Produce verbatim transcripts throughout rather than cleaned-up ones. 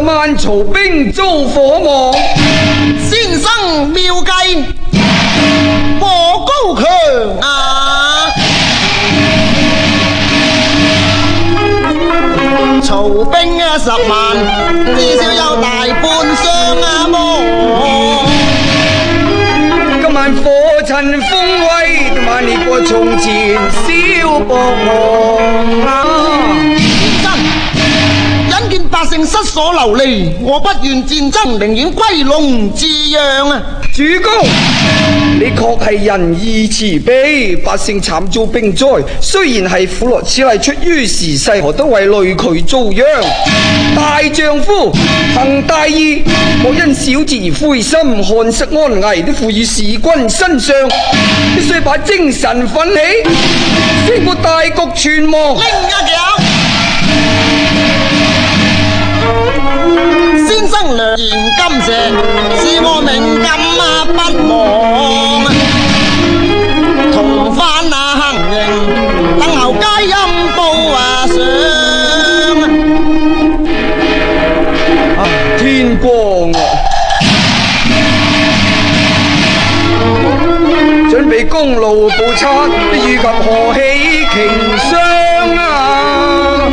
今晚曹兵遭火亡， 先生妙計火高強啊！曹兵啊十萬，至少有大半雙啊麼。 今晚火塵風威，今晚烈過從前小薄望啊！ 因見百姓失所流離，我不願戰爭，寧願歸籠自養啊！ 主公，你確係仁義慈悲，百姓慘遭兵災，雖然係苦樂，此例出於時勢，何得為累佢遭殃？大丈夫行大義，莫因小節而灰心，漢室安危都付於士軍身上，必須把精神奮起，先過大局全亡。 拎一腳！先生良言金石，是我命禁啊不忘。同番啊行刑，等候佳音報啊上。 天光啊！準備公路步測，預及何起瓊霜啊！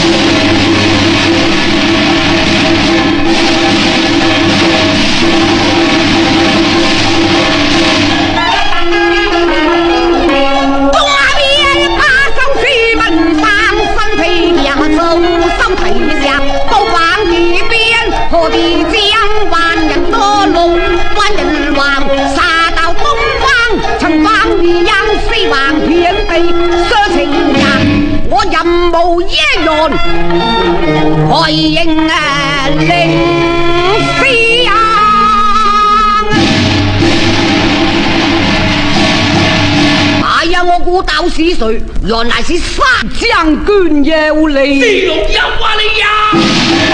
何必將萬人多路，萬人橫殺到東方，尋訪如因飛橫遍地傷情人，我任務一樣，開應啊令飛揚。哎呀，我估到是誰？原來是三將軍要嚟。 地龍有啊你呀！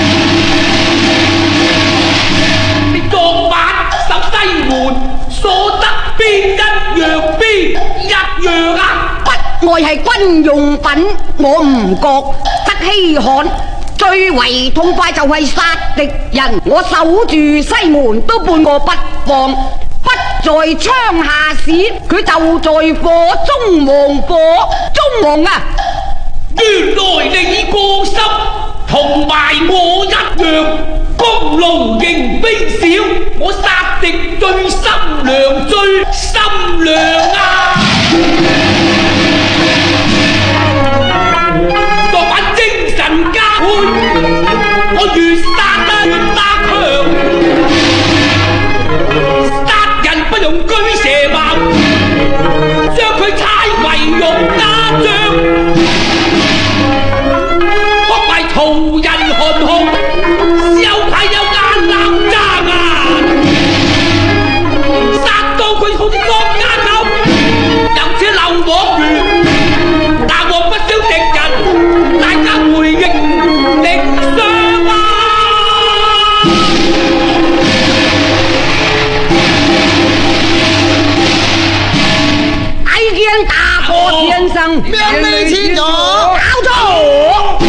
昨晚十西門所得邊一樣邊一樣啊！ 不外係軍用品，我唔覺得稀罕。最為痛快就係殺敵人，我守住西門都半個不放。不在槍下時，佢就在火中亡，火中亡啊！ 原來你個心同埋我一樣，功勞仍非少，我殺敵最心涼，最心涼啊！昨晚精神加倍，我越殺得越強，殺人不用車蛇矛，將佢踩為肉打仗。途人寒酷，有睇有眼冷渣啊！殺到佢好似割眼口，又似流黃魚，但我不少敵人，大家回應敵傷啊！ 睇見大破先生， 命你切咗， 搞錯。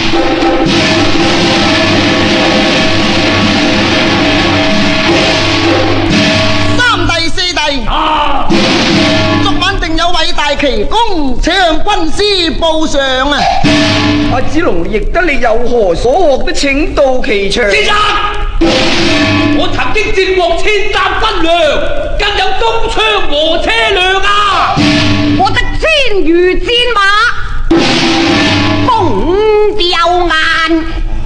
啊！ 昨晚定有偉大奇功，且向軍師報上啊！ 阿子龍亦得你有何所獲，都請到其場。 先生，我曾經戰獲千擔軍糧，更有刀槍和車輛啊！ 我得千餘戰馬，風掉眼。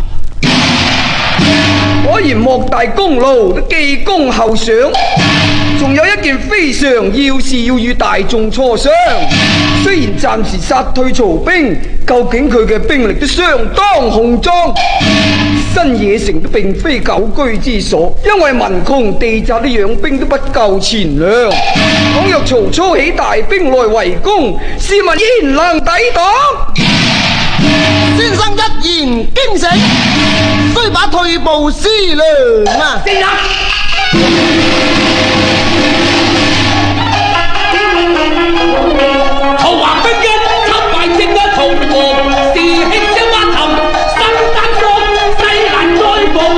果然莫大功勞，都記功後賞。仲有一件非常要事要與大眾磋商。雖然暫時殺退曹兵，究竟佢嘅兵力都相當雄壯。新野城都並非久居之所，因為民窮地窄，啲養兵都不夠錢糧。倘若曹操起大兵來圍攻，試問焉能抵擋？ 先生一言驚醒，須把退步思量啊！ 先生。曹華兵一出賣正一逃亡，士氣一彎頭，心膽壯，西難再無。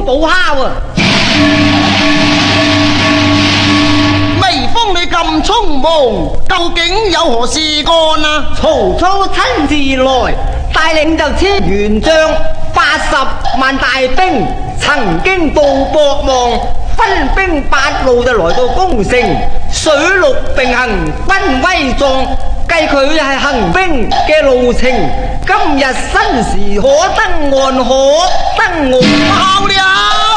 補敲啊！ 微風你咁匆忙，究竟有何事幹啊？ 曹操親自來，帶領就千員將八十萬大兵，曾經到博望，分兵八路就來到攻城，水陸並行，軍威壯。計佢係行兵嘅路程，今日申時可登岸，可登岸爆了！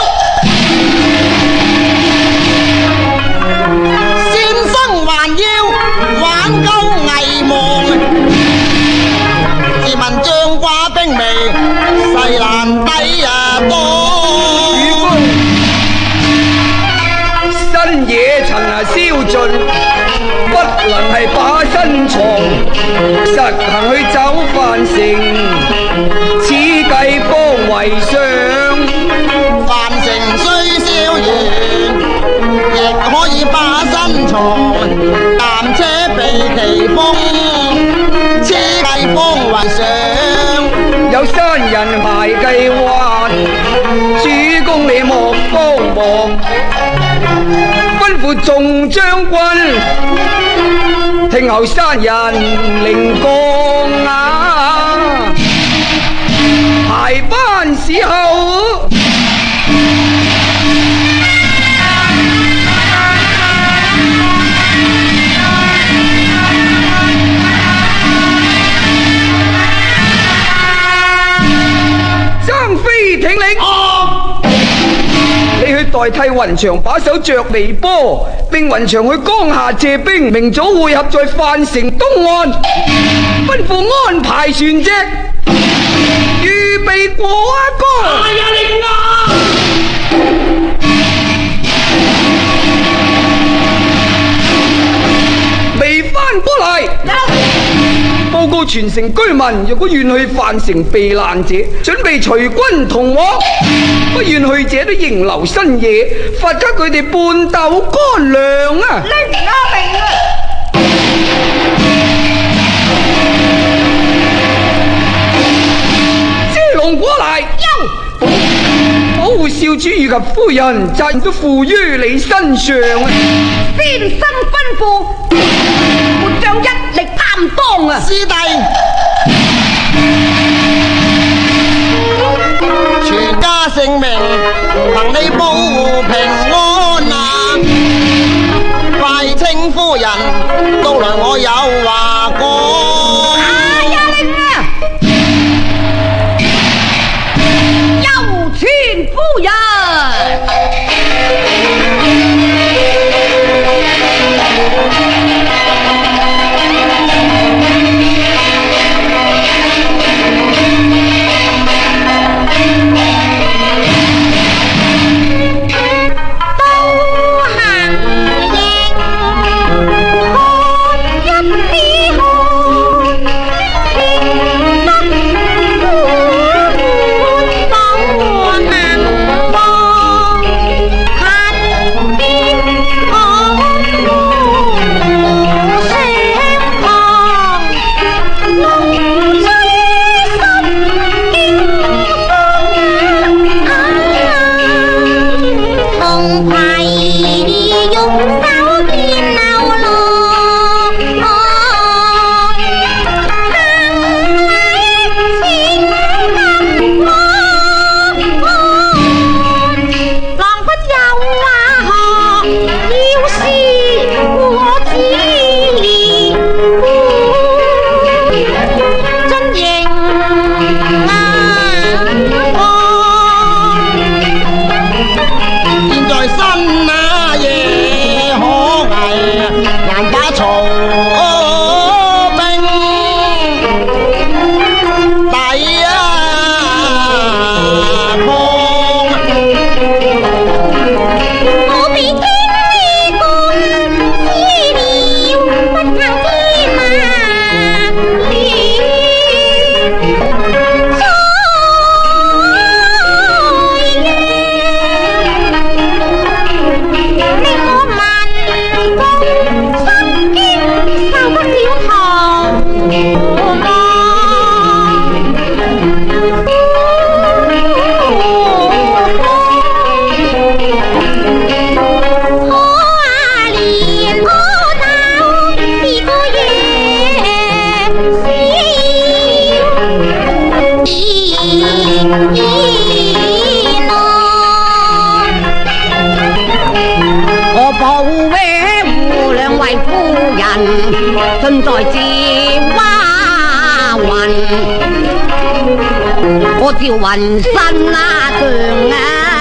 先生還要挽救危亡，自問將寡兵微，勢難抵啊多。 新野塵啊燒盡，不能係把身藏，實行去走樊城，此計方為上。 樊城雖燒完，亦可以把身藏，暫且避其鋒，此計方為上。 有山人排計劃，主公你莫慌忙，吩咐眾將軍，聽候山人領降啊！排班時候，張飛聽令。你去代替雲長把守着微波，並雲長去江夏借兵，明早會合在樊城東岸，吩咐安排船隻，預備過江。 哎呀令啊！ 未翻過嚟，報告全城居民，若果願去樊城避難者，準備隨軍同往；不願去者都迎留新野，罰給佢哋半斗乾糧啊！ 拎啊明啊！ 遮龍過嚟，保護少主以及夫人，責任都負於你身上啊！ 先生吩咐，末將一力擔當啊！ 師弟，全家性命憑你保護平安啊！快稱夫人到來，我有話講。 哎呀令啊！有請夫人。 看一絲盡在這蛙雲，我照雲身啊上啊！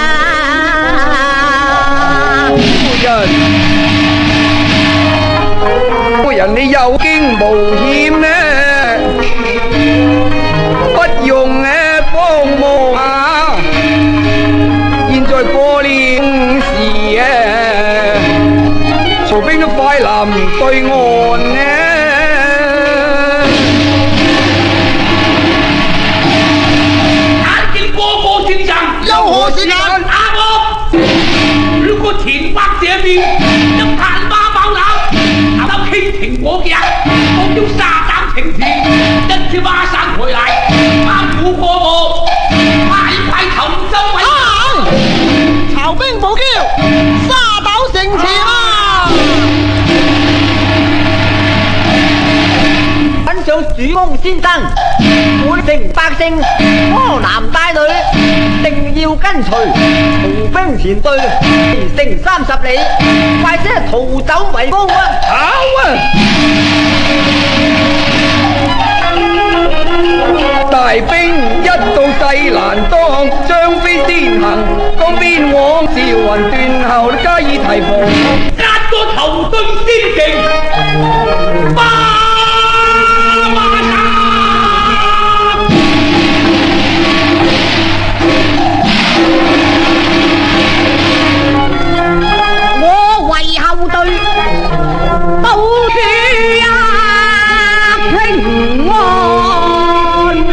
夫人，夫人你有驚無險呢？不用誒幫忙啊！現在過年時誒，曹兵都快臨對岸呢。 眼見哥哥先生有何時間？ 阿我，如果田北這邊一探花爆冷，拿到傾情果嘅，我叫沙膽情田，一支花生回來，阿虎哥我快快投周圍。 曹兵無驕，沙斗城池啊！ 揾上主公先生，滿城百姓柯南帶女，定要跟隨曹兵前隊，離城三十里，快些逃走為高啊！ 好啊！大兵一到西蘭當，張飛先行，江邊往趙雲斷後加以提防。 壓個頭對先勁，巴馬達。 我為後隊到處啊平安啊！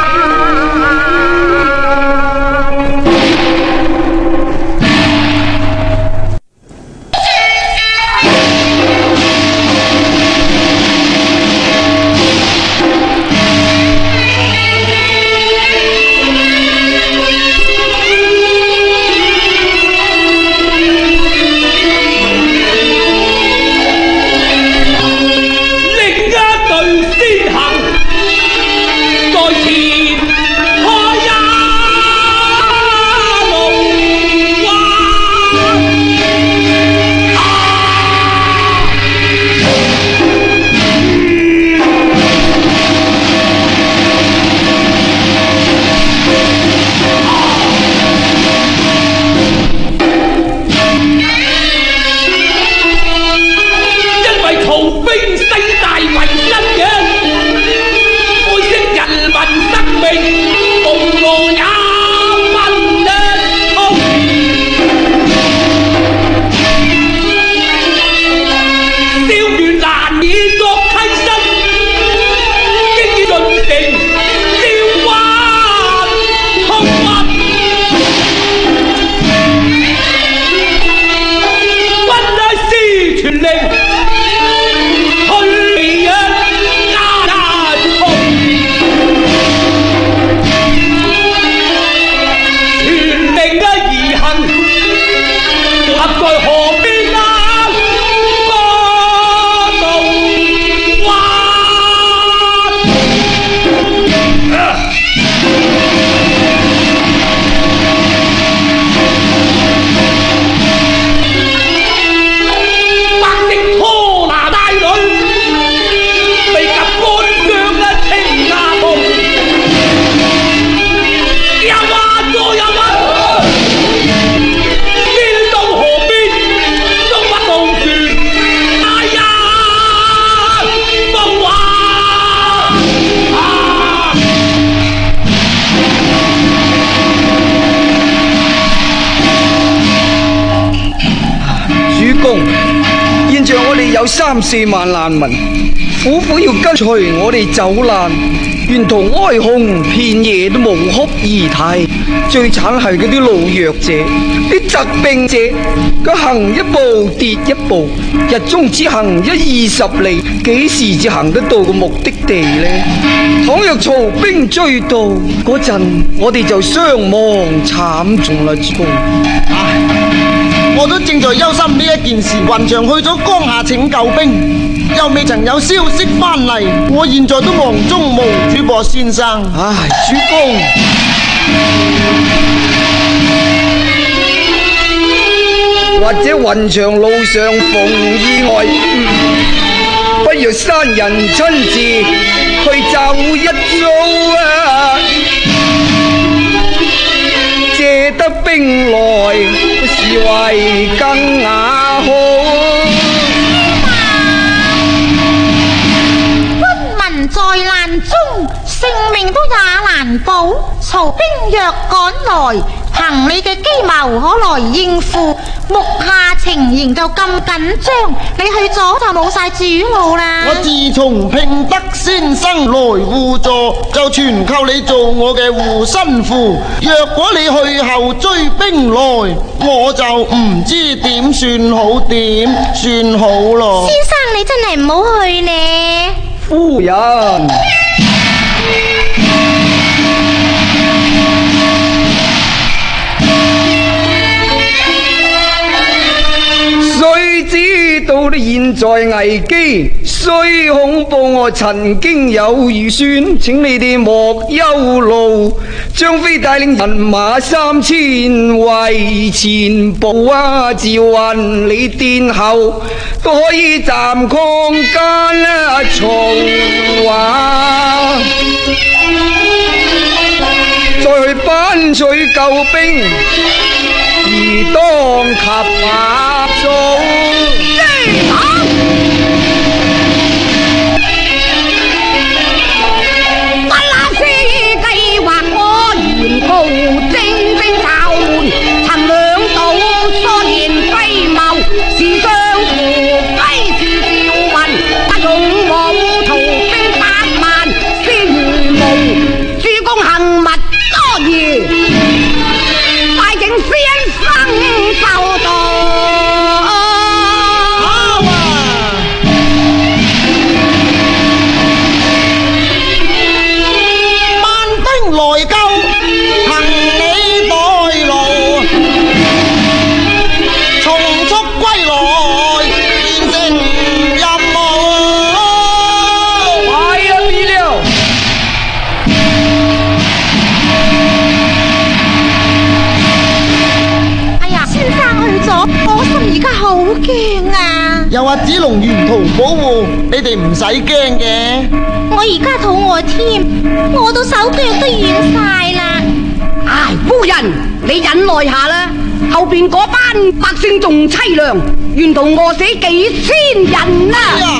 有三四萬難民，苦苦要跟隨我哋走難，沿途哀鴻遍野都無哭而啼。最慘係嗰啲老弱者、啲疾病者，佢行一步跌一步，日中只行一二十里，幾時至行得到個目的地呢？倘若曹兵追到嗰陣，我哋就傷亡慘重啦，主公。 唉，我都正在憂心呢一件事。雲長去咗江夏請救兵，又未曾有消息翻嚟，我現在都忙中無主噃，先生。 唉，主公。或者雲長路上逢意外，嗯、 若山人親自去奏一遭啊，借得兵來是為更雅好。 在難中，性命都也難保。曹兵若趕來，憑你嘅機謀可來應付。目下情形就咁緊張，你去咗就冇晒主路啦。 我自從聘得先生來互助，就全靠你做我嘅護身符。若果你去後追兵來，我就唔知點算好，點算好咯。 先生，你真係唔好去呢。 夫人，雖知道你現在危機，雖恐怖我曾經有預算，請你哋莫憂慮。張飛帶領人馬三千為前部啊，趙雲你殿後都可以暫抗間啊重話，再去班取救兵，而當及馬中。 又話子龍沿途保護，你哋唔使驚嘅。 我而家肚餓添，我都手腳都軟晒啦。 唉，夫人，你忍耐下啦，後邊嗰班百姓仲凄涼，沿途餓死幾千人啊！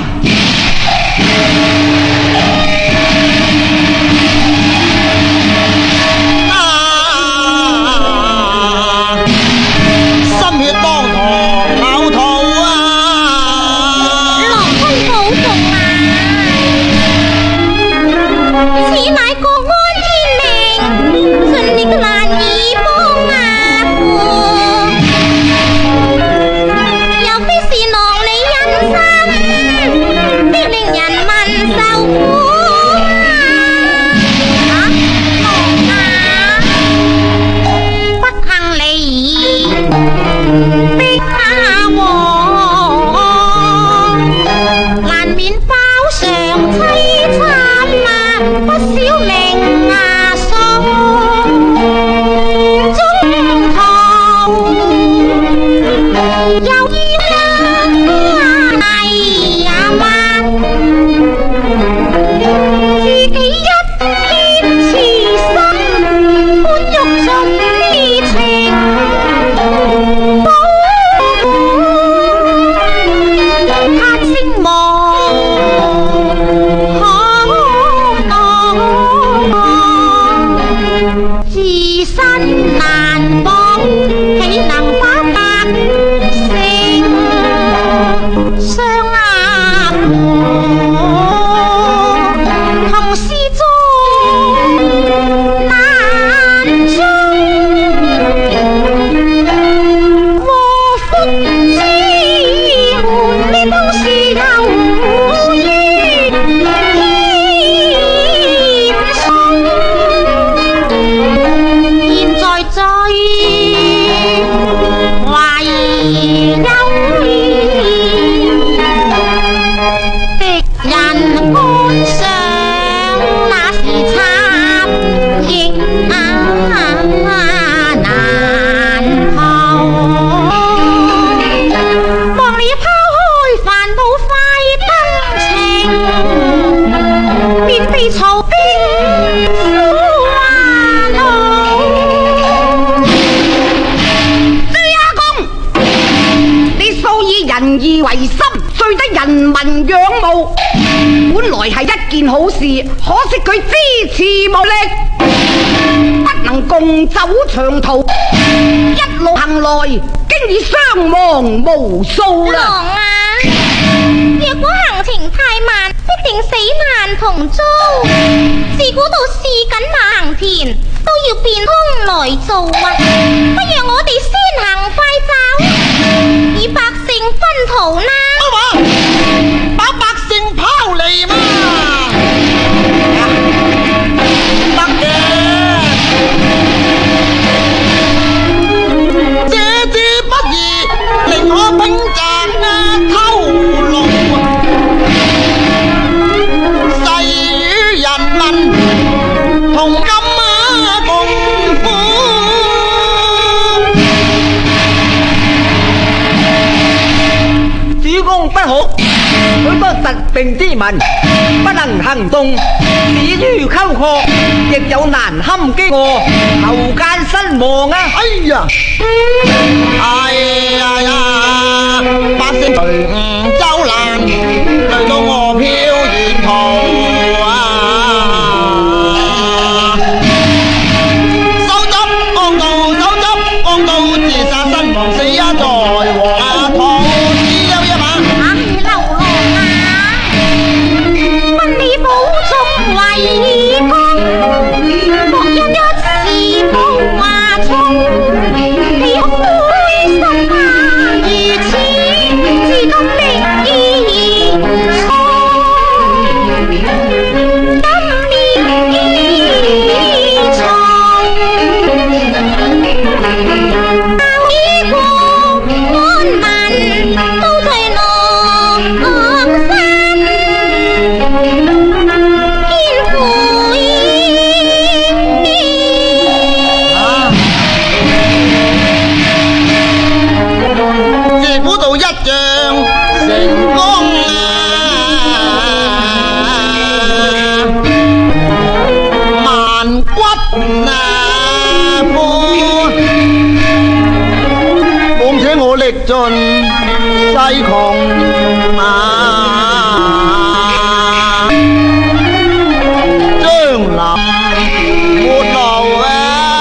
仁義為心，最得人民仰慕。本來係一件好事，可惜佢支持無力，不能共走長途，一路行來，經已傷亡無數啦。 郎啊，若果行程太慢，必定死難同遭。自古到士緊馬行田，都要變通來做啊！不如我哋先行快走，以百姓分途啦。 好嘛，把百姓拋離嘛，得嘅。這之不易，寧可拼賺啊偷龍，誓與人民同甘啊共苦。 主公不好，許多疾病之民不能行動，至於溝壑，亦有難堪飢餓，後間身亡啊！ 哎呀，哎呀呀，百姓隨吳舟難，累到我飄沿途啊！手執光道，手執光道，自殺身亡死啊在黃土。只有一馬， 唉，流浪啊！問你保重為公，莫因一時無話衝。你可灰心啊，如此至今的意錯。今年錯，呢個安民都在落山，肩負自古道一將成功啊，萬骨啊枯。況且我歷盡西窮啊，將臨沒路啊。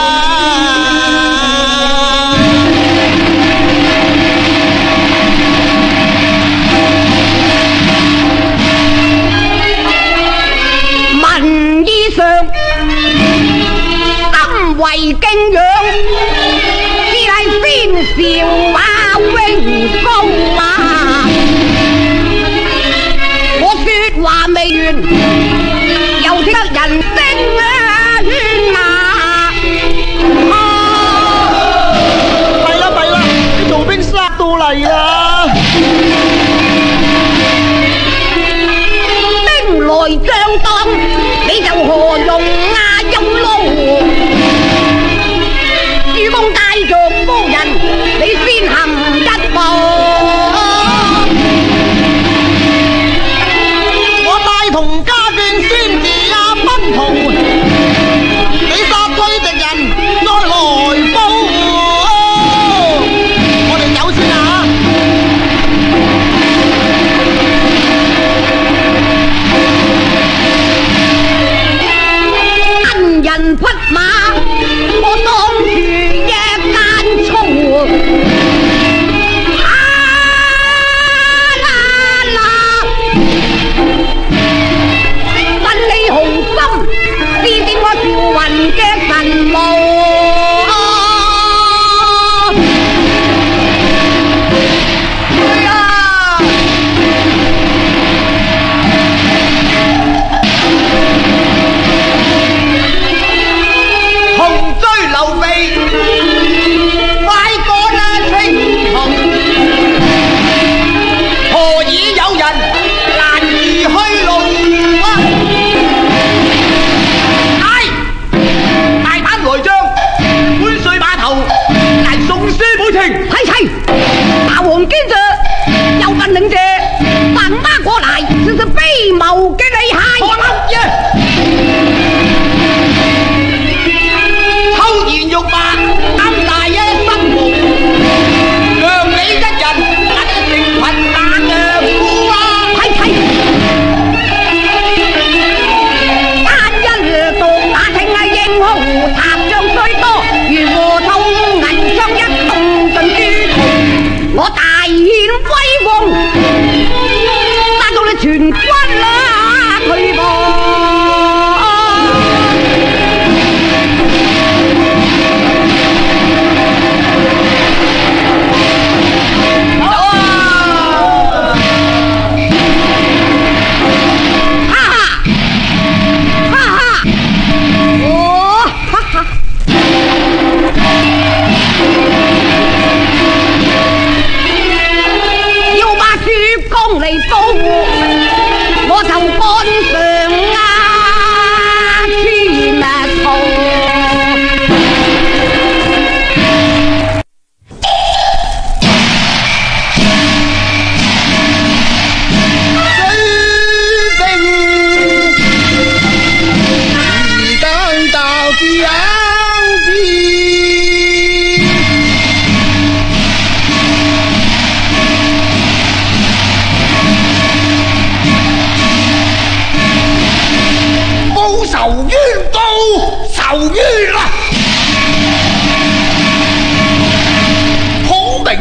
民意上今為敬仰，只係先兆啊榮光啊！我說話未完，又聽得人聲啊喧啊！ 弊啦弊啦，啲曹兵殺到嚟啦！ 兵來將擋，你就何用啊憂勞？主公帶着夫人，你先行一步。 我帶同家眷先至啊奔逃，你殺退敵人再來報。我哋走先啊！ 恩人匹馬，我當住一間操。啊啦啦！問你雄心，是點我趙雲嘅神武。去啊！ 窮追劉備，快趕啊青銅！何以有人難移去路啊？係大膽來將，本帥碼頭嚟送書每程。 齊齊，大王堅着，有份領謝，白馬過嚟，這是卑謀嘅厲害。 何諗呀？偷言辱罵，啱大一身無，讓你一人一定群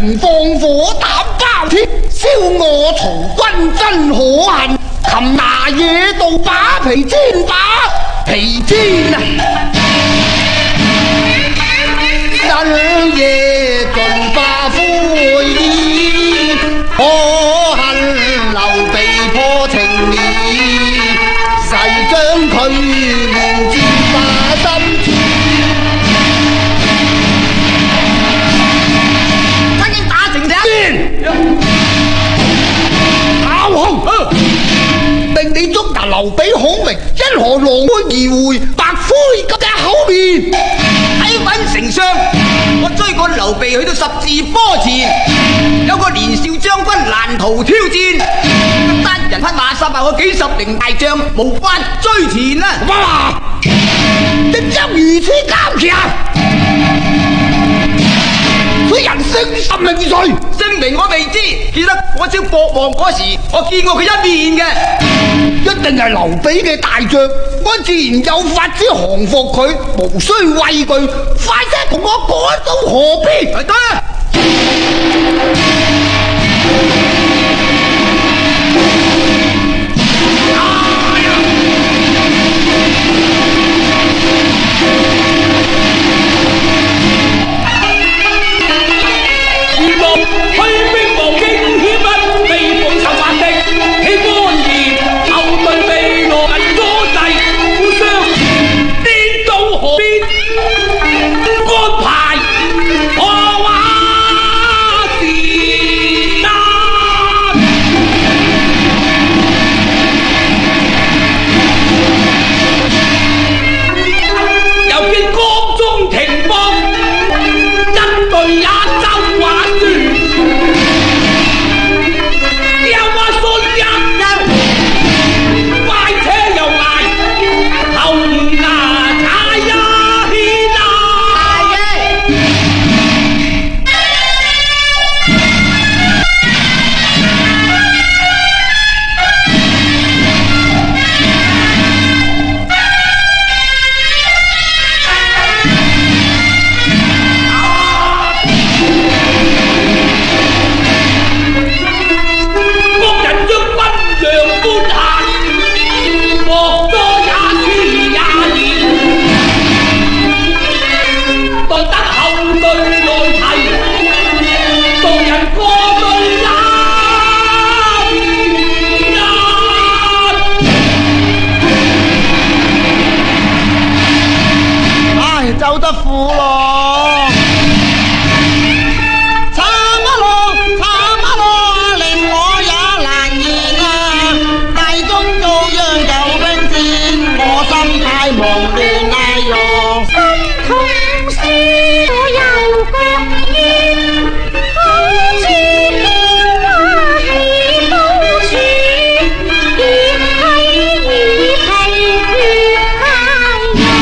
明放火膽包天，燒我曹軍真可恨。擒拿野渡把皮煎把皮煎啊！一夜盡化灰衣，可恨劉備破情義，誓將佢連接化心志。 已經打成這先，阿王，令你捉拿劉備孔明，因何狼狽而回，白灰咁嘅口面？ 睇返丞相，我追趕劉備去到十字坡前，有個年少將軍難逃挑戰，單人匹馬殺敗我幾十名大將，無法追前啊！ 哇！敵將如此堅強，此人姓甚名誰？ 姓名我未知，記得我朝博望嗰時，我見過佢一面嘅。 一定係劉備嘅大將，我自然有法子降服佢，無需畏懼。快些同我趕到河邊。 係得啦。 如無虛兵無驚險不被奉受法的，豈安然後對被羅銀阻滯，互相顛到河邊，安排何話是難？又見江中停泊，一隊也周話説，又話信任，快車又捱，後牙踩一牽啊！各人將檳榔搬下，莫多也千也年，待得後隊來提，眾人過對也難。 唉，走得苦咯，慘啊咯，慘啊咯，令我也難言啊！大中遭殃救兵戰，我心太忙亂哎喲。 心痛思我又覺冤，好似變化氣到處，熱氣熱氣血哎呀！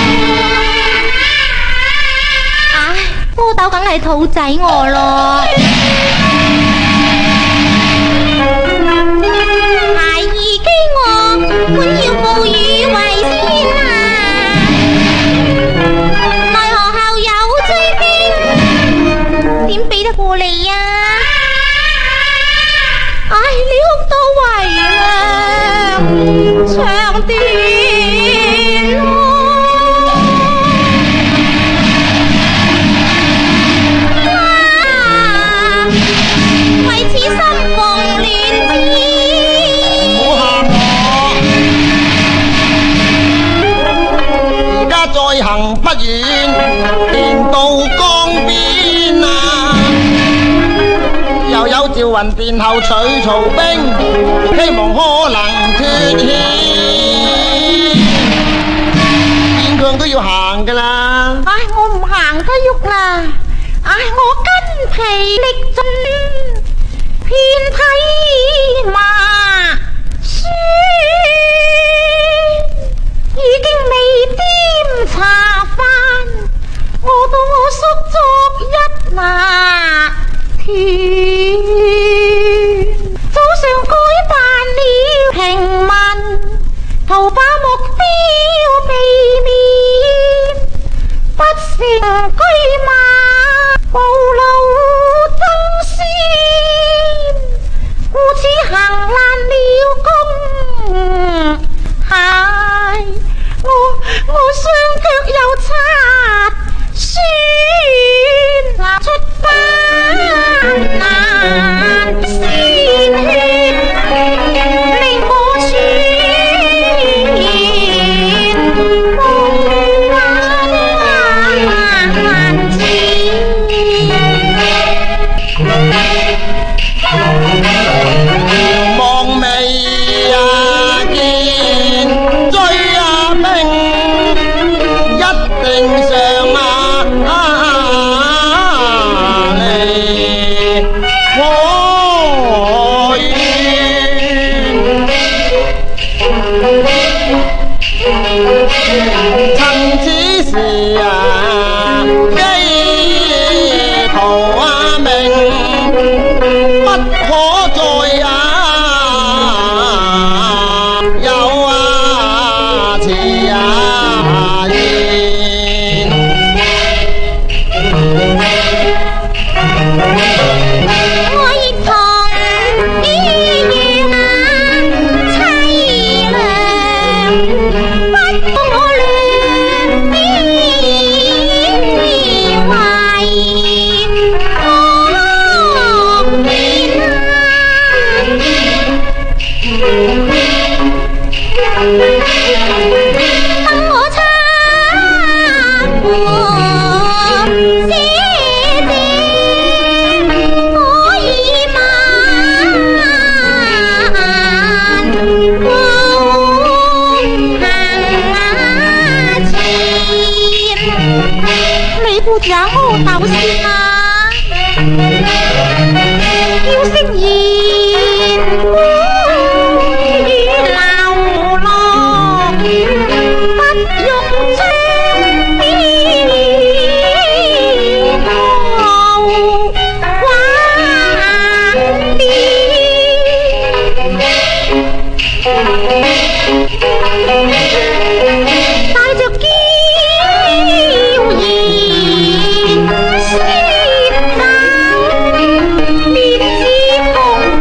唉，波豆梗係肚仔餓咯。孩兒飢餓，本要哺乳為先啊！奈何後有追兵，點比得過你啊？唉，你哭到為娘長斷咯。啊，為此心逢亂子。 唔好喊我，而家再行不遠，便到江邊啊！又有趙雲殿後取曹兵，希望可能脱險，勉強都要行噶啦。 唉，我唔行得喐啦！唉，我筋疲力盡，遍體麻酸，已經未掂茶飯，餓到我縮作一拿團。早上改扮了平民，圖把目標避免，不成車馬無路爭。 不可再啊有啊遲啊言。 我亦同於於那凄涼，不過我戀你為我面等我參和姐姐，可以萬光行前。你不講我鬥先啊！要聲言於流落，不用將邊個橫掂。帶着嬌豔先走，別知風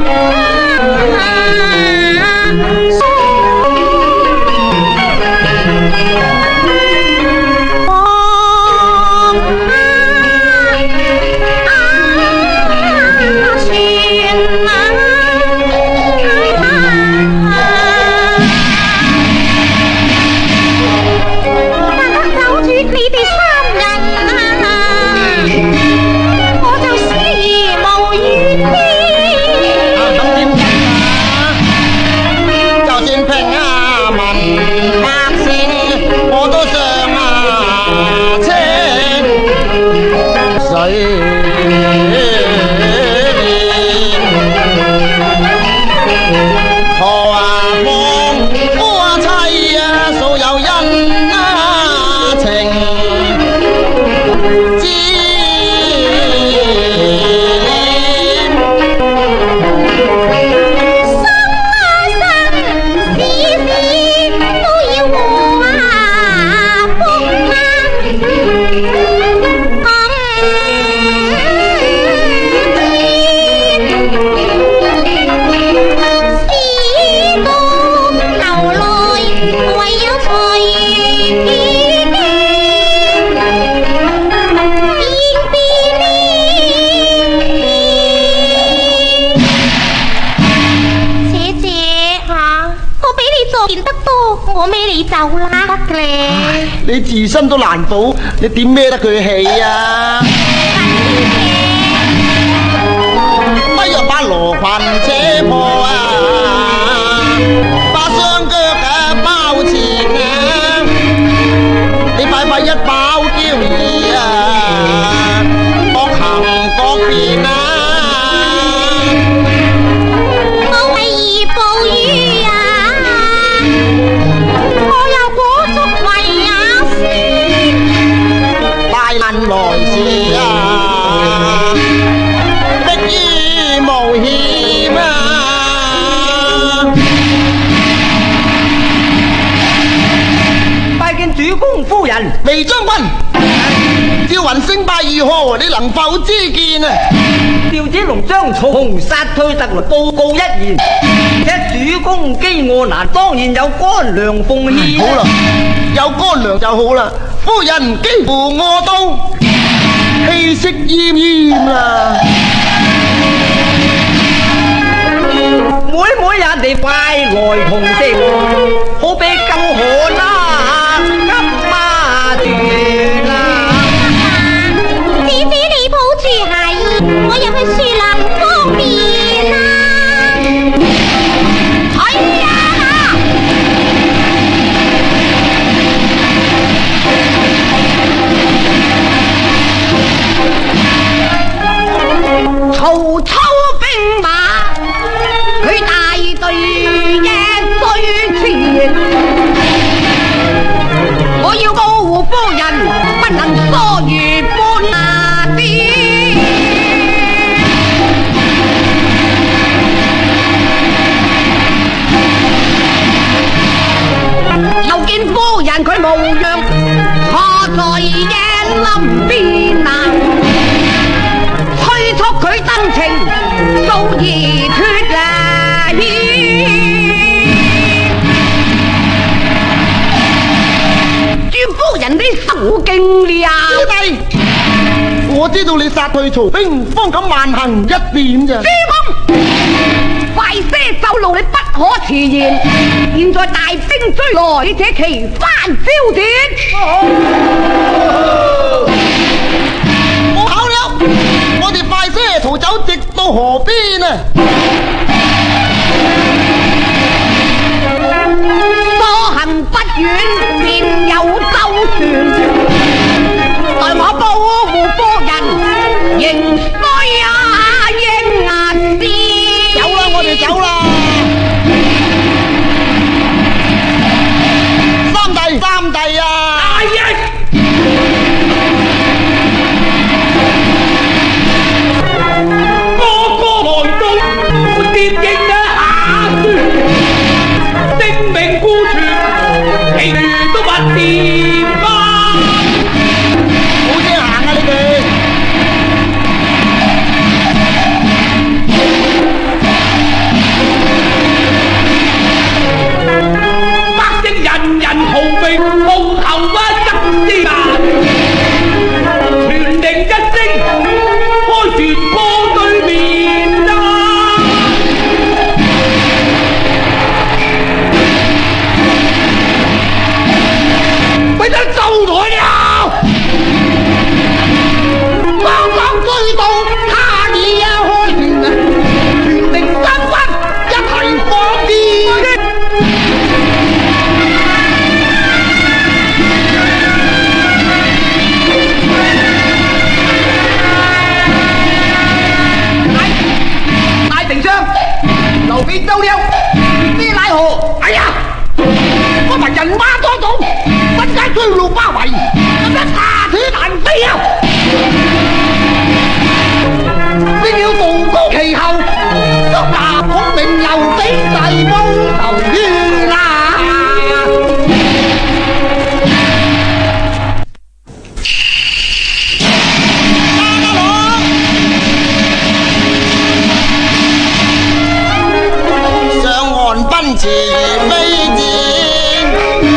我孭你走啦，得咧。 你自身都難保，你點孭得佢起啊？不若把羅裙扯破啊，把雙腳嘅包前啊，你快快一包嬌兒啊，各行各變啊！ 我為義報於啊！ 大難來時啊，迫於無險啊！ 拜見主公夫人。 魏將軍，趙雲勝敗如何？你能否知見啊？ 趙子龍將曹洪殺退特來報告一言，且主公飢餓難，當然有乾糧奉獻。 好啦，有乾糧就好啦。夫人幾乎餓到氣息奄奄啦。 每每日地快來同食，好比救河啦，急馬斷啦。 姐姐你抱住孩兒，我入去樹林方便啦。係啊！ 曹操兵馬，佢大隊嘅最前，我要保護夫人，不能疏於半那啲。 早已脱了衣。朱夫人的手勁了， 師弟，我知道你殺退曹兵，方敢慢行一點咋？ 朱公，快些奏路，你不可遲延。現在大兵追來，你這奇番招點？ 我考了，我哋快些逃走，直到河邊啊！ 多行不遠，便有舟船，待我保護夫人，仍需啊應啊師。 走啦，我哋走啦！三弟，三弟啊！ 大人，哥哥來到，接應啊下船，性命孤存，其餘都不掂啊！ 好聲行啊，你哋！ 百姓人人逃避，無頭不得之難，傳令一聲，開船過對面啊！ 俾得就台了！剛剛追到，他已啊開船啊！傳令三軍一齊放箭！ 大丞相，劉備走了，這乃何？ 哎呀！我們人馬多種，不解追路包圍，咁樣下此難飛啊！必要道高其後，捉拿孔明又俾大報仇冤啦！上岸奔馳如飛箭，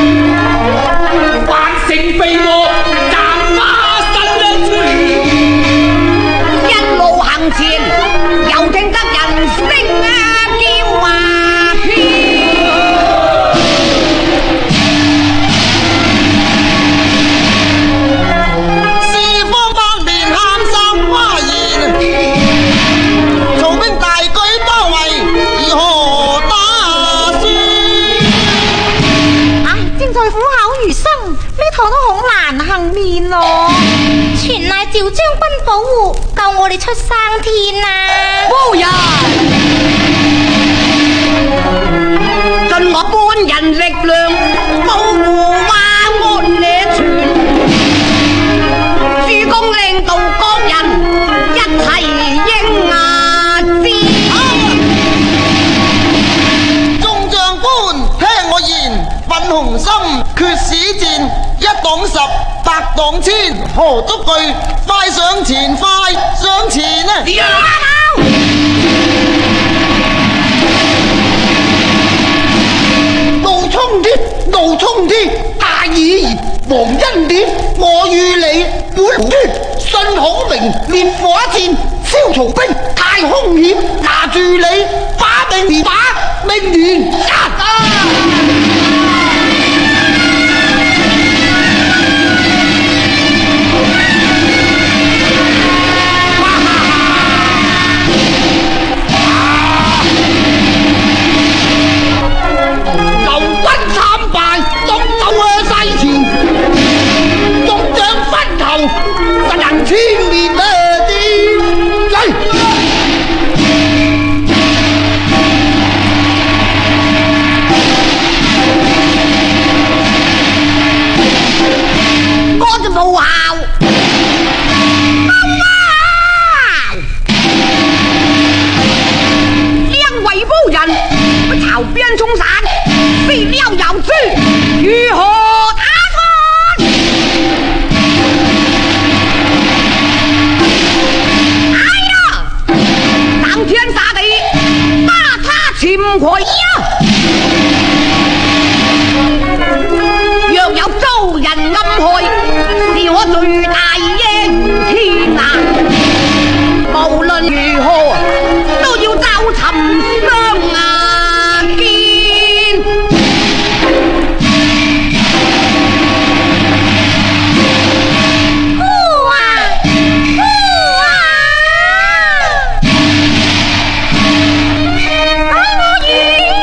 萬乘飛過，站馬身一轉。 一路行前，又聽得人聲啊叫啊飄。 四方八面喊三花言，曹兵大舉包圍，如何打算？ 唉，正在苦口如生，呢趟都好難幸免咯。全賴趙將軍保護，救我哋出生天啊！ 夫人，盡我半人力量保護華安呢船，主公領導各人一齊應啊知。 眾將官聽我言，奮雄心，決死戰，一擋十，百擋千，何足懼？快上前，快上前啊！怒衝天，怒衝天！大義兒，皇恩典，我與你本尊，信孔明，烈火戰，燒曹兵，太兇險，拿住你，把命把命完殺啊！劉軍慘敗，東走啊西前，眾將分頭，實行千年啊啲嚟。 我就無效。兩位夫人，曹邊衝散，飛撩又追，如何打算？哎呀！ 天杀地，把他擒回呀！若有遭人暗害，是我罪大耶如天難。無論如何，都要找尋雙眼見。呼啊呼啊！待我與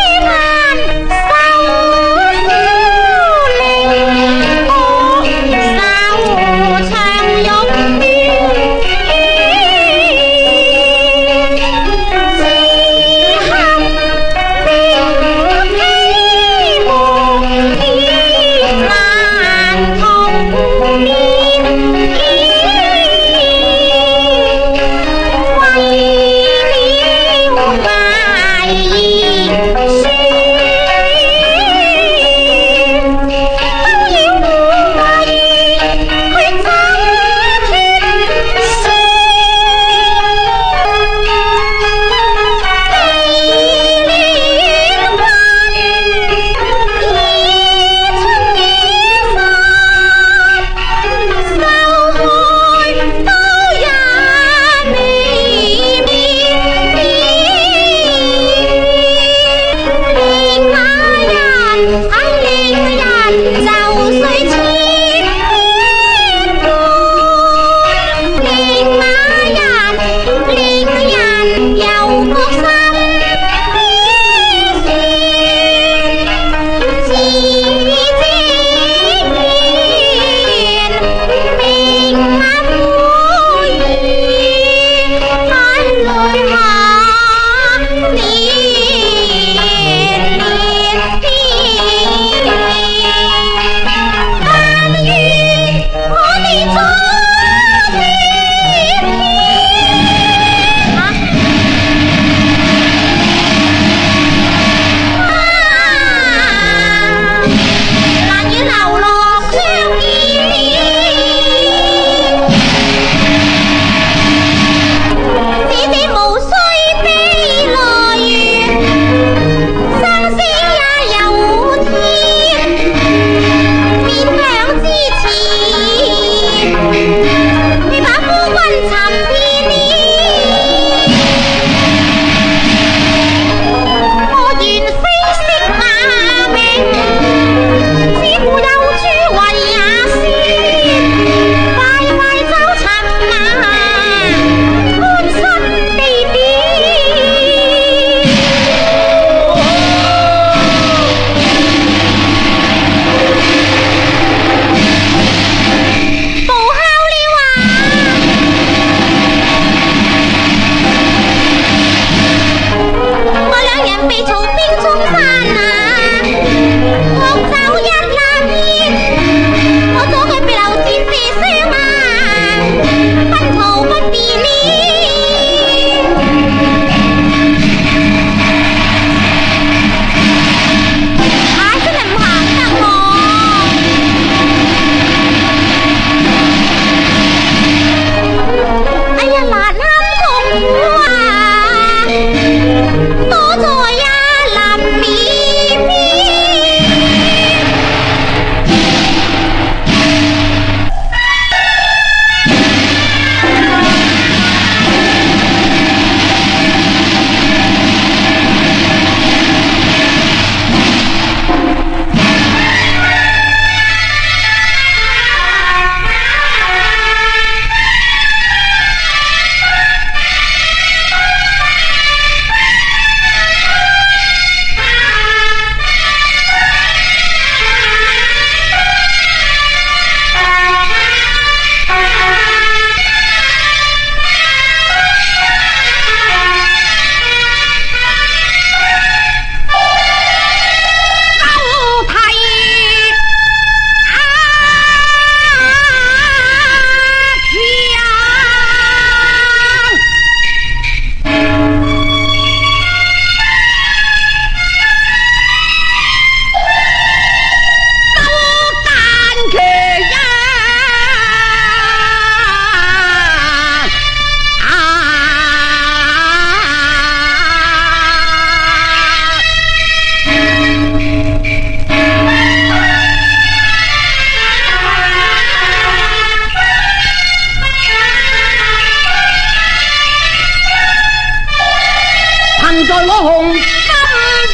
在我紅心一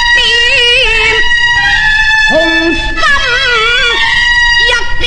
點，紅心一點。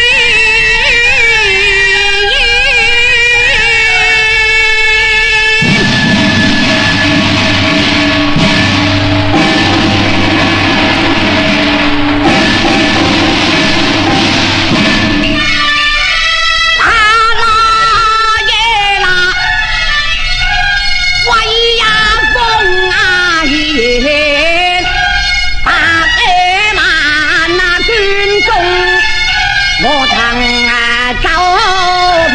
我曾啊走遍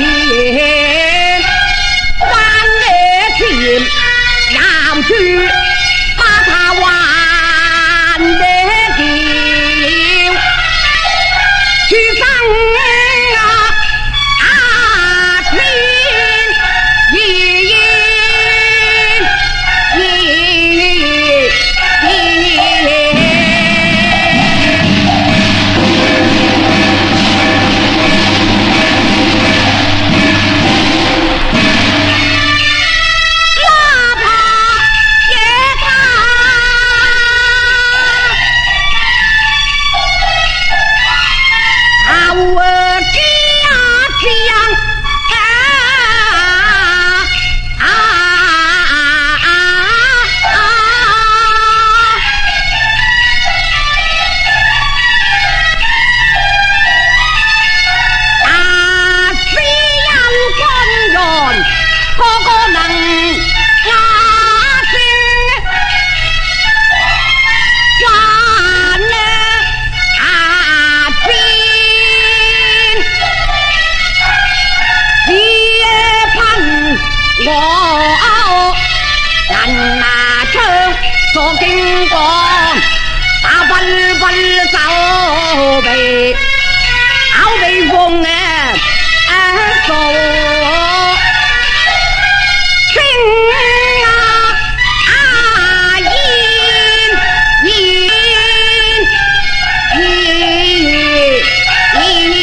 關野前，要住把他還的叫，出生啊啊天意意意。所經過，打奔奔走避，咬避風嘅數，青啊啊煙煙煙煙。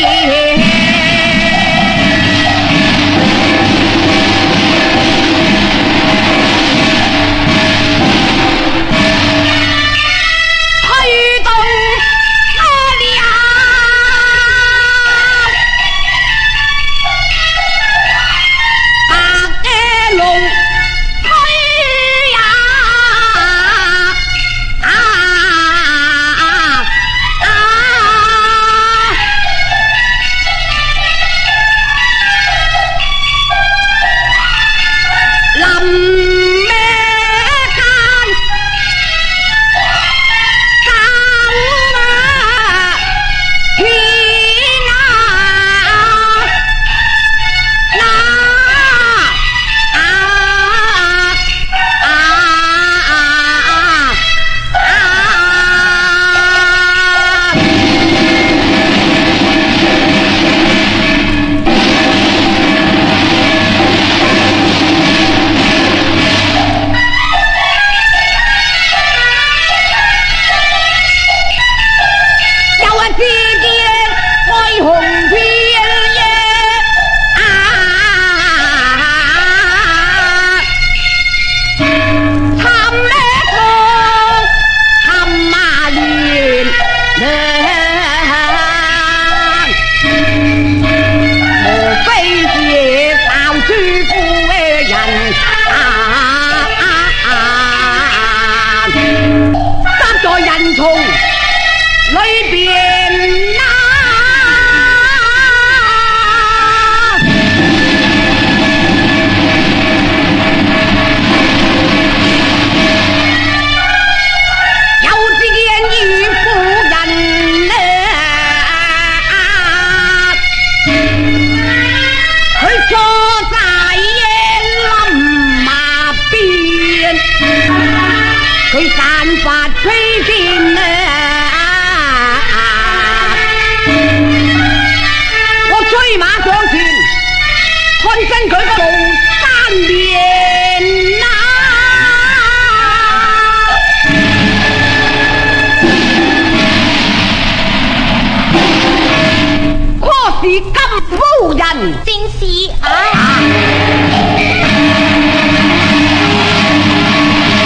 正是啊。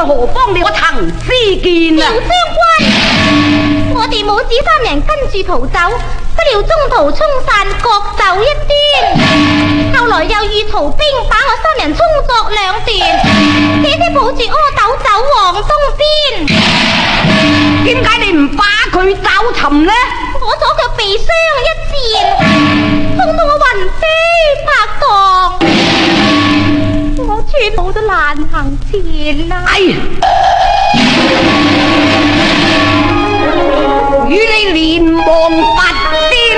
何方了？我曾知見劉啊！ 將軍，我哋母子三人跟住逃走，不料中途衝散，各走一邊。後來又遇曹兵，把我三人衝作兩段，這些抱住阿斗走往東邊。 點解你唔把佢找尋呢？ 我左腳被傷一箭，痛到我魂飛魄蕩，我寸步都難行前啦。 哎，與你連亡拔劍。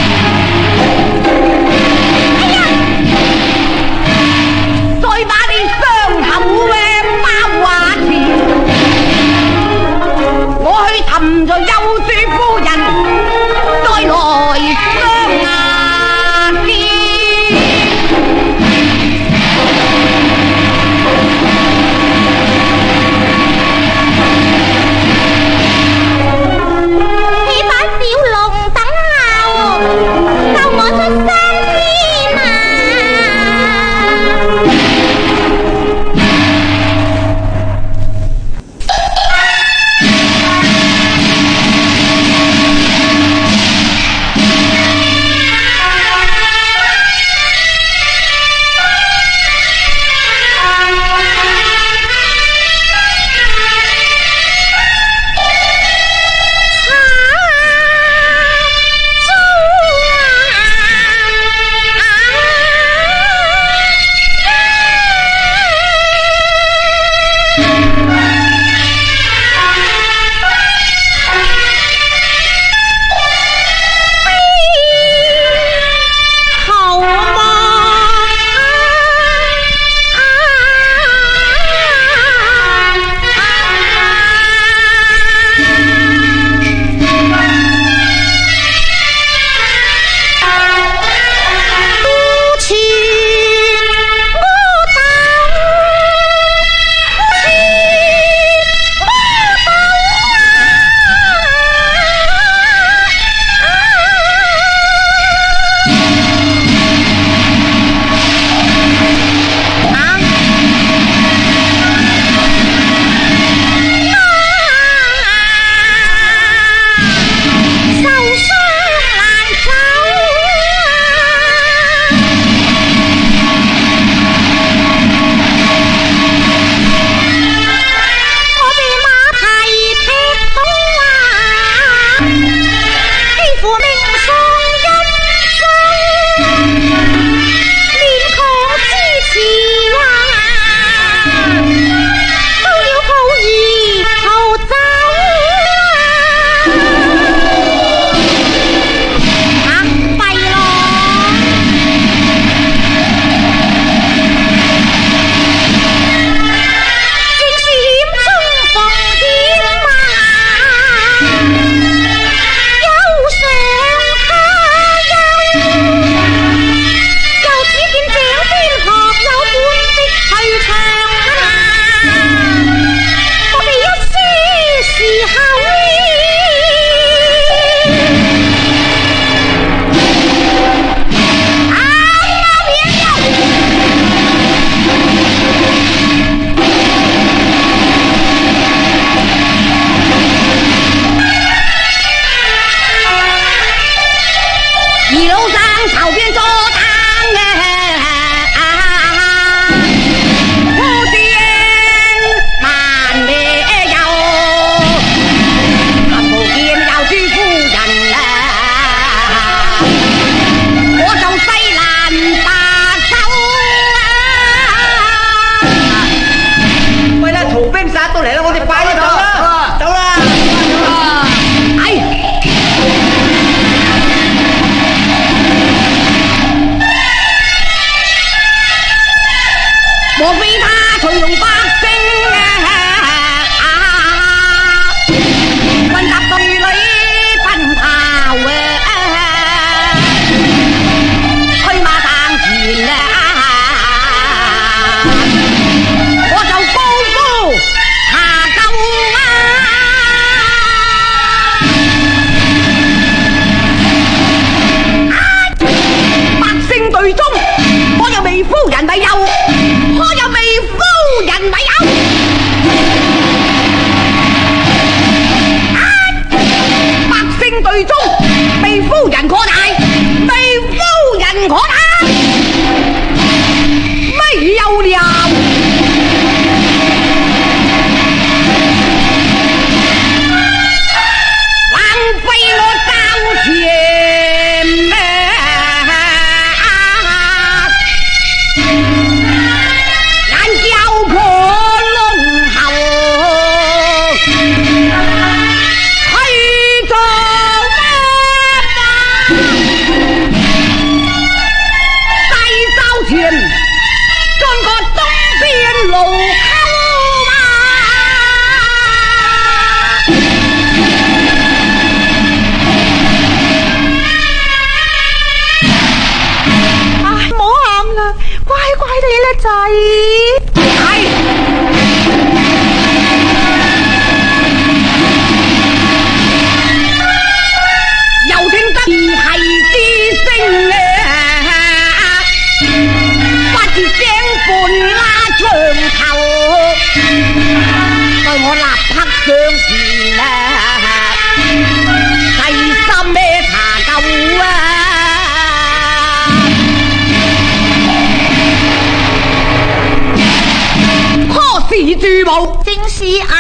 哎呀！再把你傷口嘅包話前，我去尋咗休主夫人，再來相牙見。 向前啊，細心咩查究啊！何時住無？ 正是啊！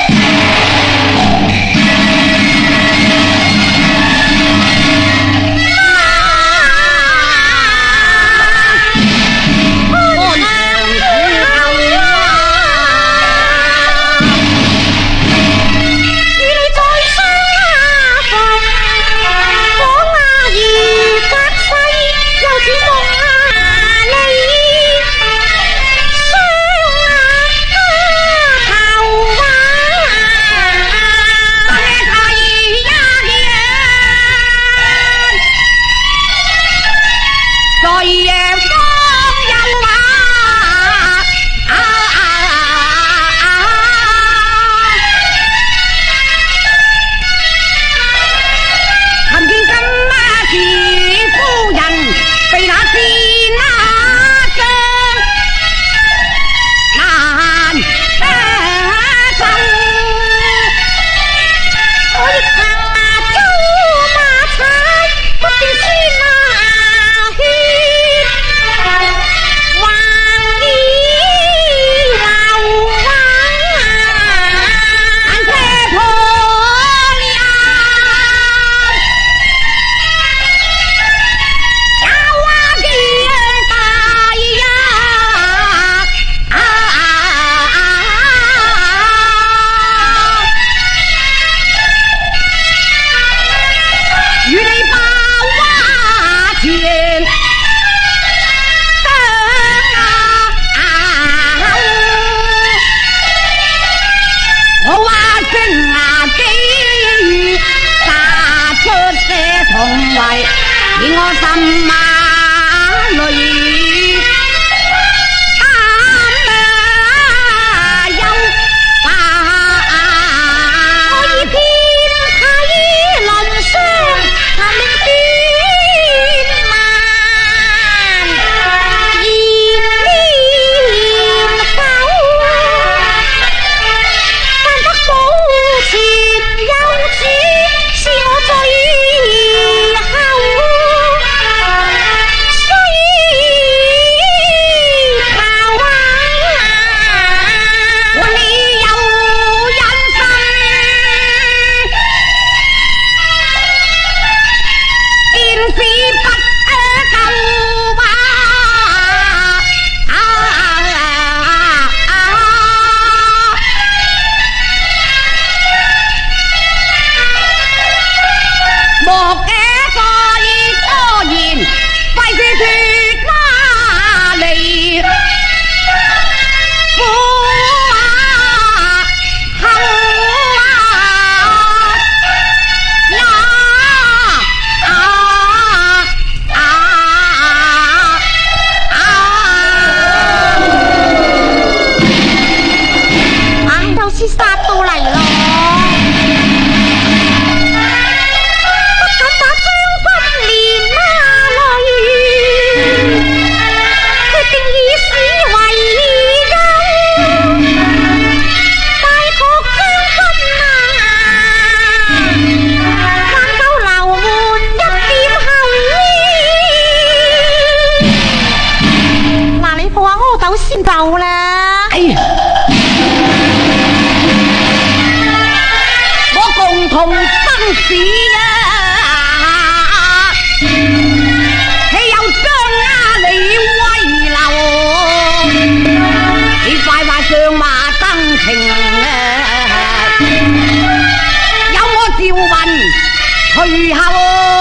隨後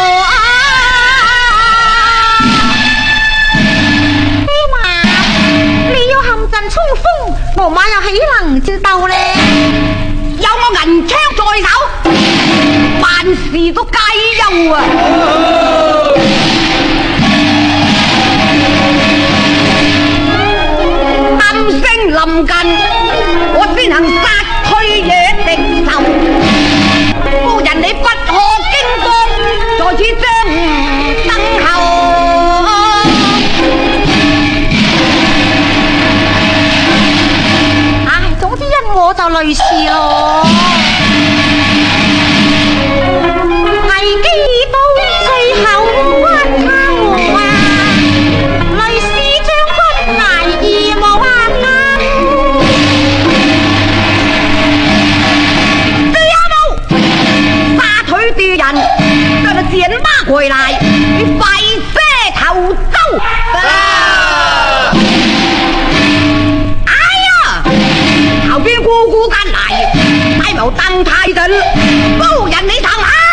爹媽，你要陷陣衝鋒，駱馬又豈能照鬥呢？ 有我銀槍在手，萬事都皆休啊！暗星臨近，我先行殺退野敵仇。夫人你不可驚慌，在此將等候。 唉，總之因我就累事咯。 连马回来，你快些逃走！ 啊！ 哎呀，後邊孤孤單嚟，帶謀鄧太陣，高人你頭下！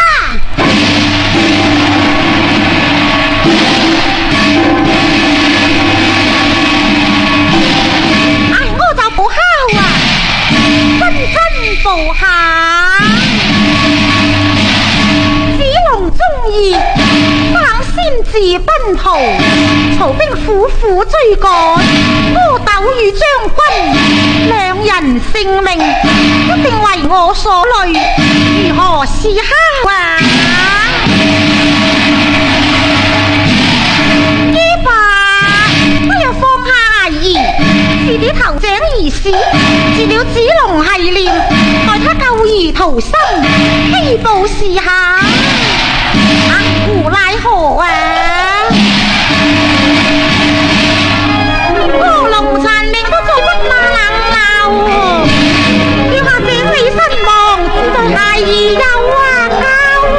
哎，我就不好啊，真真不好。子龍中意，不肯先自奔逃，曹兵苦苦追趕，阿斗與將軍兩人性命一定為我所累，如何是好啊？依爸，不要放下疑，是啲頭井而死，治了子龍系念，待他救兒逃生，希報事下，啊，無奈何啊！烏龍殘命都做不馬冷鬧，叫下井裏身亡，只對孩兒有啊救。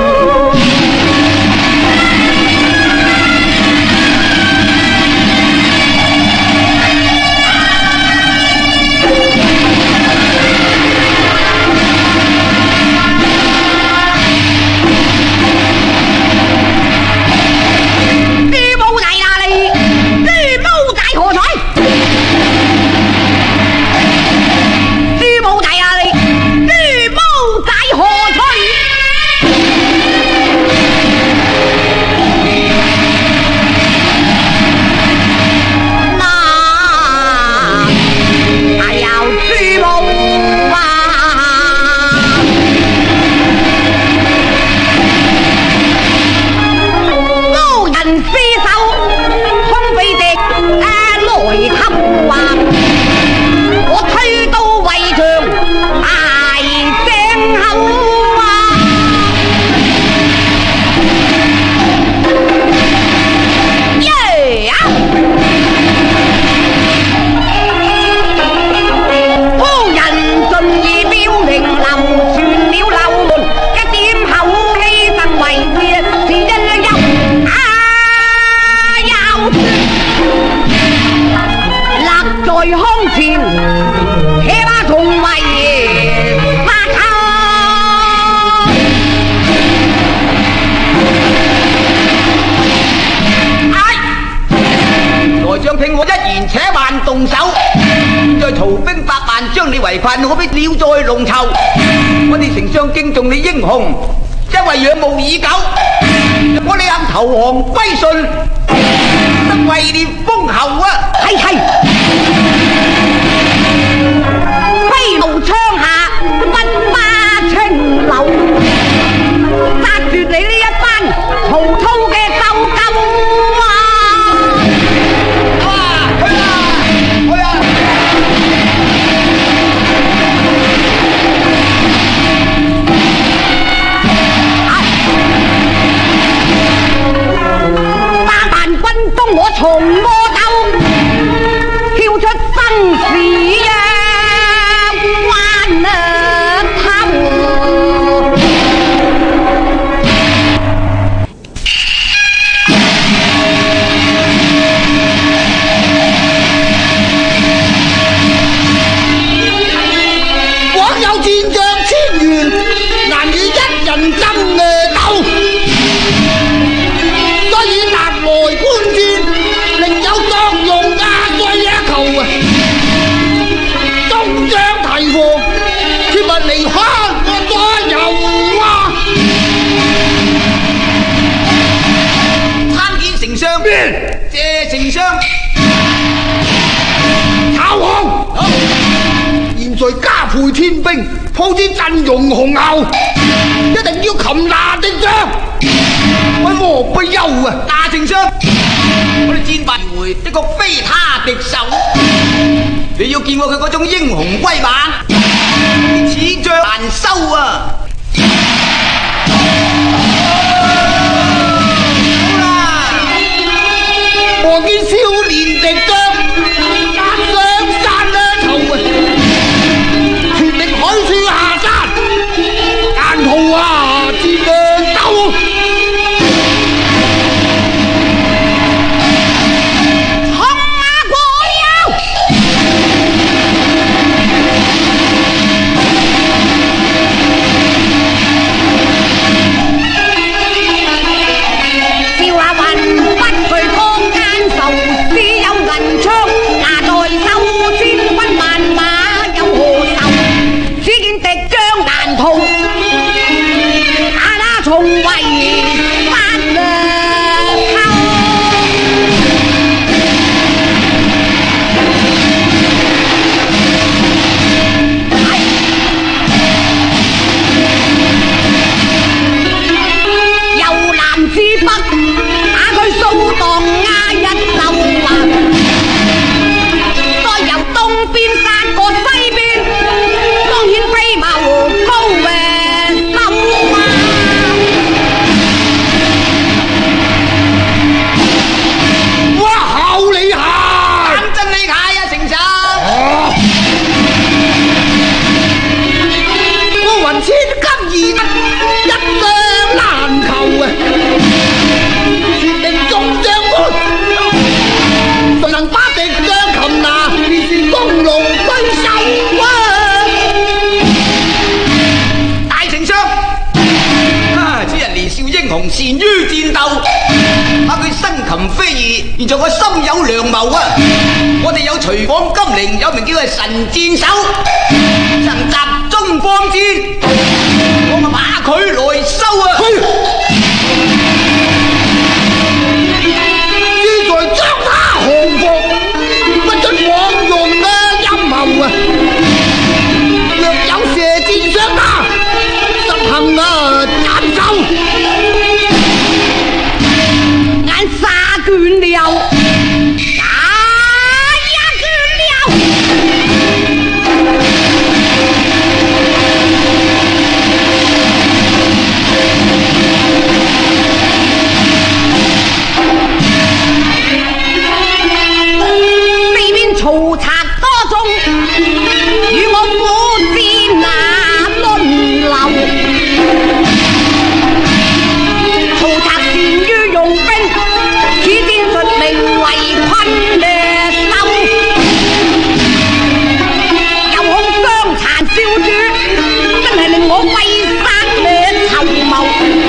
動手，現在曹兵百萬將你圍困，可必鳥在龍頭。我哋丞相敬重你英雄，因為仰慕已久。如果你肯投降歸順，得位列封侯啊！ 係係，揮毫槍下奔花青柳，殺絕你呢一班曹操嘅鬥狗啊！我從魔鬥跳出生死呀關啊頭， 枉有戰將千員，難與一人爭嘅鬥。所以拿來觀戰，另有作用啊！再一球啊！中將提防，切勿離開我左右啊！參見丞相，謝丞相。曹洪，現在加倍天兵，鋪支陣容雄厚，一定要擒拿敵將。溫和不休啊！大丞相，我哋戰敗回，的確非他敵手。你要見過佢嗰種英雄威猛，此將難收啊！好啦，我見少年敵將壓上山啊頭啊，全力海樹下山，硬號啊！戰兩鬥。 同，打那重围翻了頭。由南至北，打佢掃蕩亞一流啊！再由東邊殺過西邊，當然飛毛高嘅心啊！ 哇，好厲害！咁真厲害啊，丞相！哦、我雲千金二一雙難求啊！決定中將官，誰能把敵將擒拿，便是功勞居首啊！大丞相，啊，此人年少英雄，善於戰鬥，怕佢生擒非義，現在我心有良謀啊！我哋有隨訪金陵，有名叫係神箭手，曾集中方戰，我咪把佢來收啊！志在將他降服，不准枉用啊陰謀啊！若有射箭相他，實行啊斬首。 眼沙倦了，打也倦了。四邊曹賊多眾，與我苦戰那輪流。曹賊善於用兵，此戰術名為困掠獸。又恐傷殘少主，真係令我費殺掠籌謀。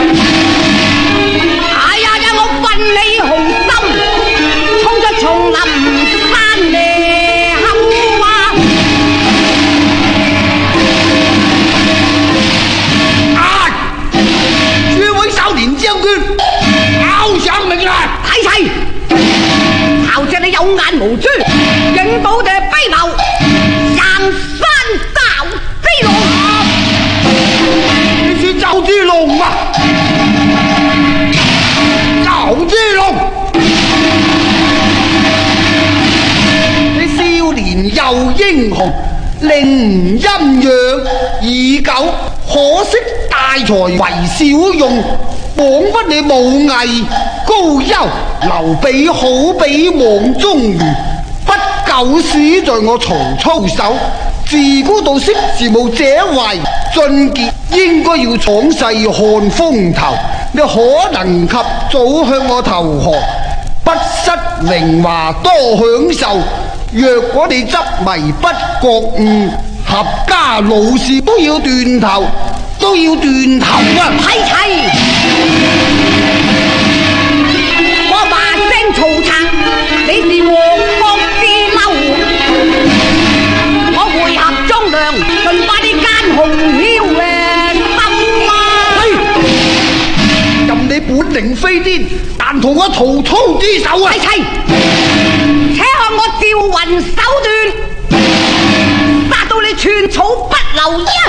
哎呀呀！我奮起雄心，衝出叢林山咧口啊！ 啊！諸位少年將軍，交上命令！ 睇齊，曹只你有眼無珠，認到隻跛牛，上山找飛龍。 你是趙之龍嗎？趙之龍，你少年又英雄，令人陰陽已久，可惜大才為小用，枉不你武藝高優。劉備好比網中魚，不久死在我曹操手。自古道識時務者為俊傑，應該要闖世看風頭。你可能及早向我投降，不失榮華多享受。若果你執迷不覺悟，合家老事都要斷頭，都要斷頭啊！ 睇齊，我話聲曹賊，你是禍國之嬲。我會合忠良，盡把啲奸雄囂嘅心啊！ 任你本領飛癲，但同我曹操之手啊！ 睇齊，且看我趙雲手段，殺到你寸草不留一。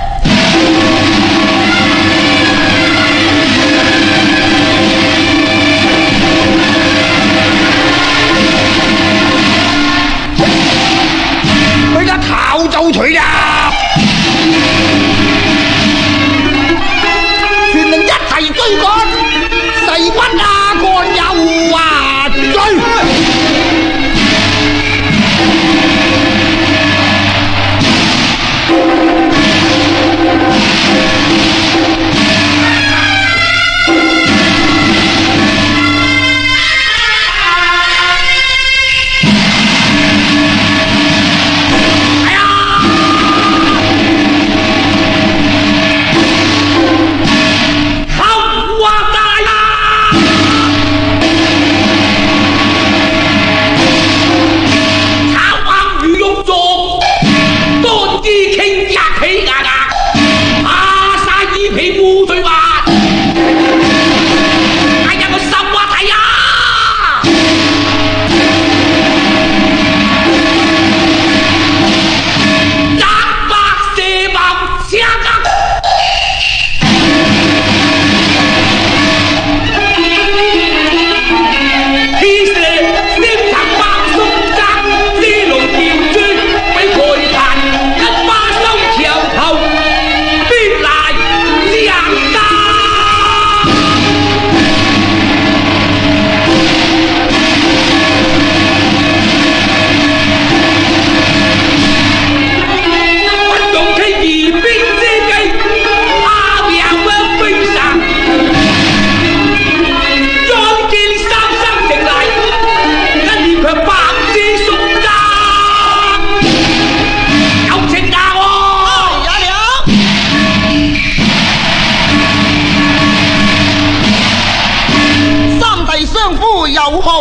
佢家逃就取呀！全令一齊追趕，誓不下幹有話追。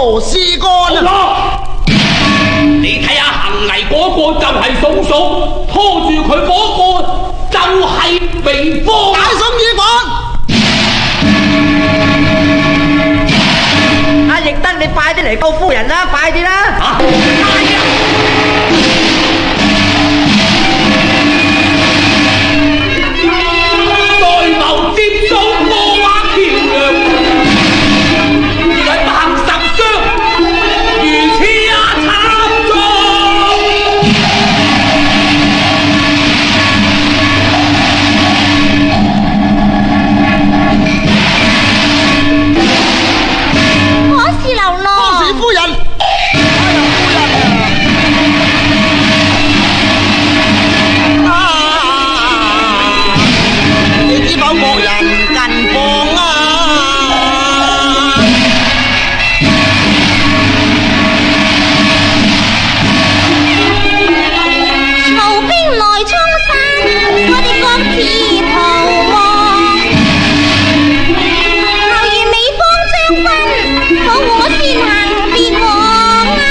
做事幹啊！ 你睇下行嚟嗰個就係嫂嫂，拖住佢嗰個就係微芳。 大嫂耳講， 阿翼德，你快啲嚟救夫人啦，快啲啦！ 啊，快啲啊！再謀接到我話橋梁，原來白十雙，如此啊慘狀。 可是流落， 當時夫人，啊！你知否各人近況啊？ 曹兵來衝山，我哋各自逃亡。後遇美芳將軍，保我先行別往啊！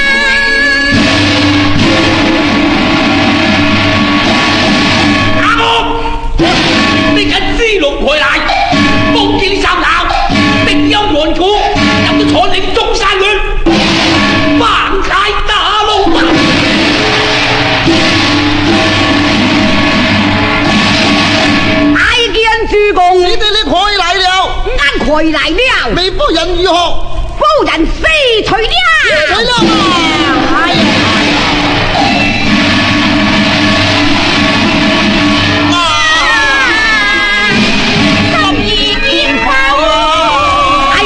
阿哥，你緊知龍回來，報警上鬧，定有援助，入到坐領中山去，放開大路吧！ 拜見主公， 你哋你回來了， 啱回來了， 微夫人如何？ 夫人死除了。 死了嘛！哎呀！ 心意見否？ 哎，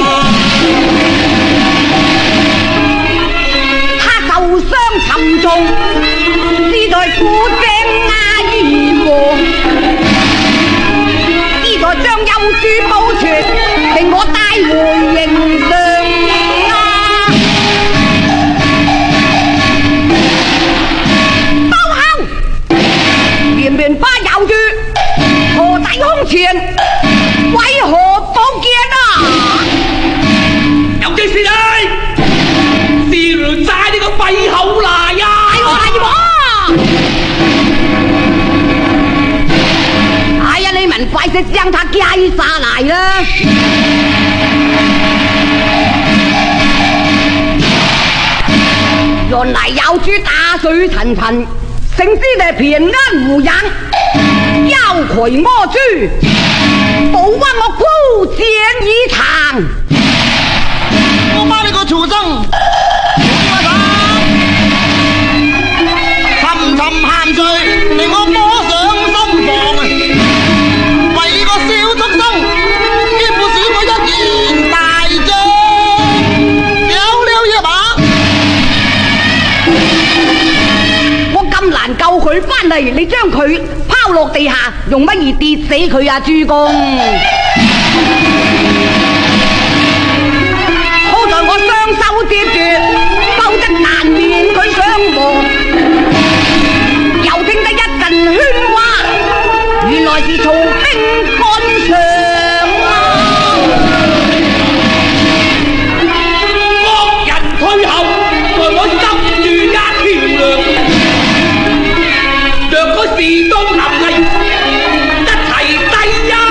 他受傷沉重，是在苦症啊預防，是在將幼主保存，令我帶回形象啊！包後，連連花有住，何在胸前？為何擋見啊？ 有啲事嚟，是來晒你個肺口來呀！ 係我係我！哎呀，你們快些將他解下來啦！原來有主打水層層，成之地平安無恙，妖魁魔珠，保屈我孤戰以長。 我把你個畜生！沉沉鹹醉，令我摸上心房啊！為個小畜生，幾乎使我一言大將，有了一把。 我咁難救佢翻嚟，你將佢拋落地下，用乜嘢跌死佢啊？主公，好在我雙手接住，否則難免佢傷亡。又聽得一陣喧嘩，原來是曹兵趕上啊！ 各人退後，在我執住一條梁，若個時都臨嚟，一齊低一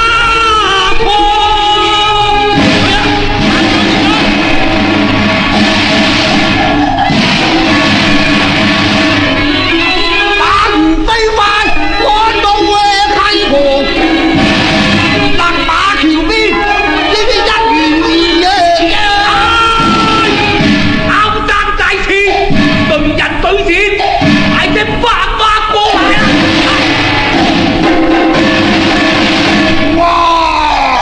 打唔飛快，看到會溪河，勒馬橋邊呢啲一元二嘅，啱爭大刺，對人對錢，係隻白馬過嚟啊！哇！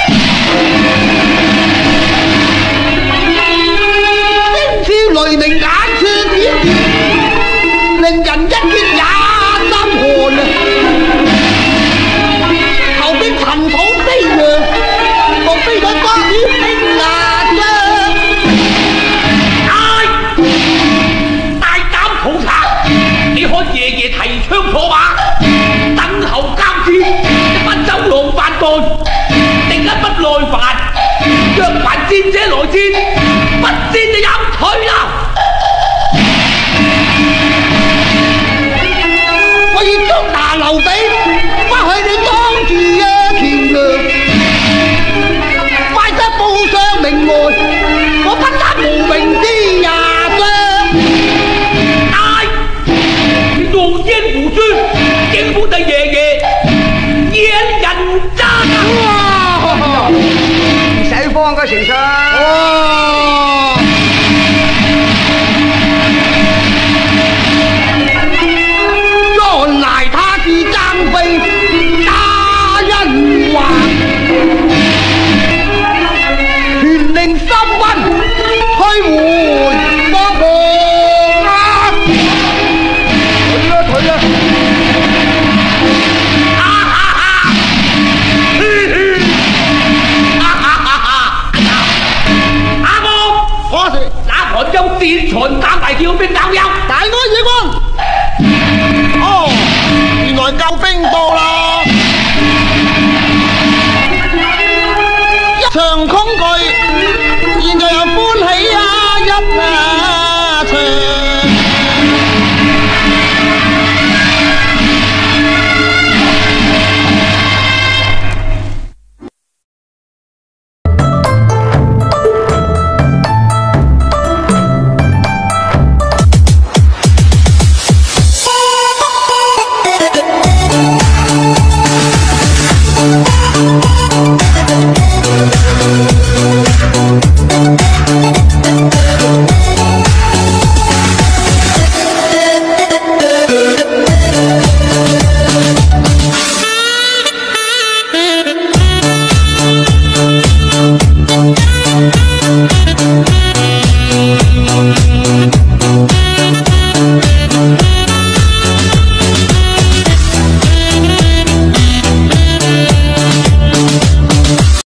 天似雷鳴，眼似點電，令人一見也心寒啊！後邊塵土飛揚，莫非佢瓜子兵牙將？唉，大膽土賊！你可夜夜提槍坐馬，等候交戰，不走浪犯案，定一不耐煩。 若凡戰者來戰，不戰就有退啦。 我要捉拿劉備，翻去你當住啊乾梁，快得報上名門，我不得無名之呀將。 大，你弄奸胡說，根本係爺爺閹人渣啊！ 唔使慌嘅丞相。